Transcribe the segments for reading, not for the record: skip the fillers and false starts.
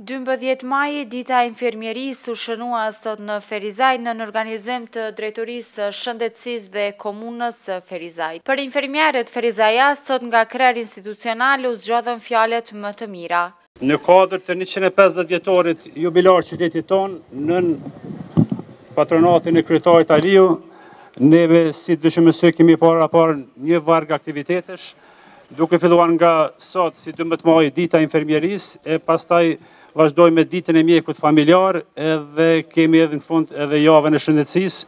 12 maj, dita e infermierisë u shënua sot në Ferizaj në organizim të Drejtorisë së Shëndetësisë dhe Komunës së Ferizajt. Për infermierët Ferizajas, sot nga krerë institucionale u zgjodhën fjalët më të mira. Në kuadër të 150 vjetorit jubilar qytetit tonë, nën patronatin e kryetarit Aliu, neve si dëshmësoj kemi parë një varg aktivitetesh, duke filluar nga sot si 12 maj dita infermierisë e pastaj vazhdojmë me ditën e mjekut familjar edhe kemi edhe në fund edhe javën e shëndetësisë.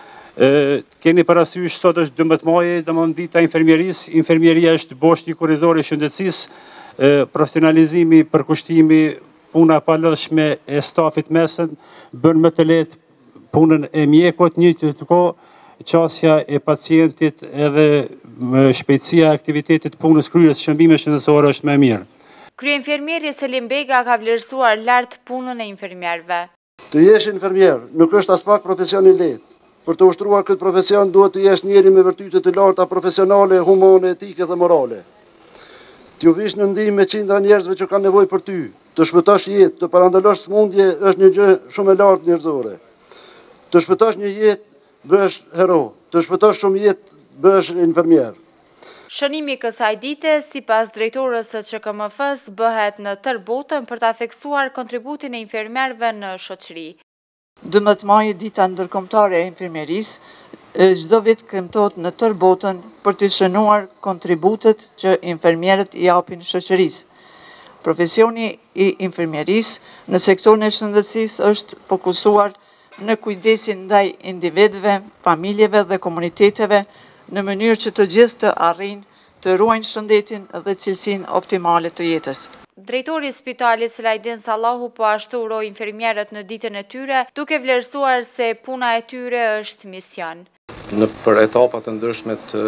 Keni parasysh sot është 12 maj, domethënë dita e infermierisë. Infermieria është boshti kurrizor i shëndetësisë, profesionalizimi, përkushtimi, puna e palodhshme e stafit mesën bën më të lehtë punën e mjekut, një të kohë qasja e pacientit edhe shpejtësia e aktivitetit punës kryerjes shërbime shëndetësore është më e mirë. Kryeinfermieri Selim Bega ka vlerësuar lart punën e infermierëve. Të jesh infermier nuk është as pak profesion i lehtë. Për të ushtruar këtë profesion duhet të jesh njeri me virtyte të larta profesionale, humane, etike dhe morale. T'ju vish në ndihmë me qindra njerëzve që kanë nevojë për ty, të shpëtosh jetë, të parandalosh smundje është një gjë shumë e lartë njerëzore. Të shpëtosh një jetë bësh hero, të shpëtosh shumë jetë bësh infermier. Shënimi i kësaj dite, sipas drejtorës së ÇKMF-s, bëhet në tërë botën për ta theksuar kontributin e infermierëve në shoqëri. 12 maj, dita ndërkombëtare e infermierisë, çdo vit kremtohet në tërë botën për të shënuar kontributet që infermierët i japin shoqërisë. Profesioni i infermierisë në sektorin e shëndetësisë është fokusuar në kujdesin ndaj individëve, familjeve dhe komuniteteve në mënyrë që të gjithë të arrijnë të ruajnë shëndetin dhe cilësinë optimale të jetës. Drejtori i Spitalit Selajdin Sallahu po ashtu uroi infermierët në ditën e tyre, duke vlerësuar se puna e tyre është mision. Në për etapa të ndryshme të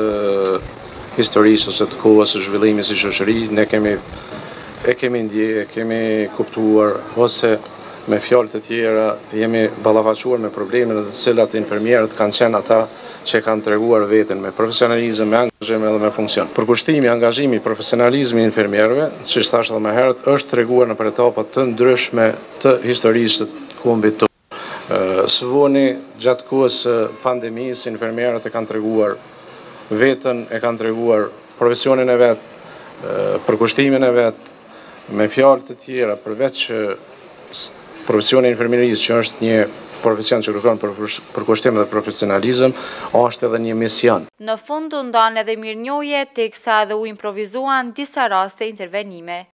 historisë ose të kohës së zhvillimit si shoqëri, ne kemi ndjerë, kemi kuptuar ose me fjalë të tjera jemi ballafaqur me problemet të cilat infermierët kanë qenë ata që kanë treguar veten me profesionalizëm, me angazhim edhe me funksion. Përkushtimi, angazhimi, profesionalizmi i infermierëve, siç thash edhe më herët, është treguar në etapa të ndryshme të historisë të kombit tonë. Së voni gjatë kohës së pandemisë, infermierët e kanë treguar veten, e kanë treguar profesionin e vet, përkushtimin e vet, me fjalë të tjera, përveç profesioni i infermierisë që është një profesion që kërkon përkushtim dhe profesionalizëm, është edhe një mision. Në fund u ndan edhe mirënjohje teksa edhe u improvizuan disa raste intervenime.